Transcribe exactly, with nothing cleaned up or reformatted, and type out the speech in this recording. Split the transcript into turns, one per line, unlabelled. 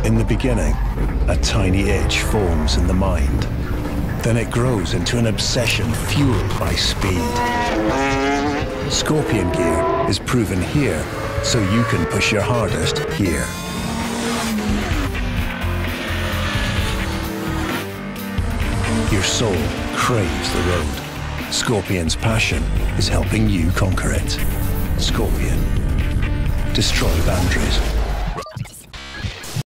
In the beginning, a tiny itch forms in the mind. Then it grows into an obsession fueled by speed. Scorpion gear is proven here, so you can push your hardest here. Your soul craves the road. Scorpion's passion is helping you conquer it. Scorpion. Destroy boundaries.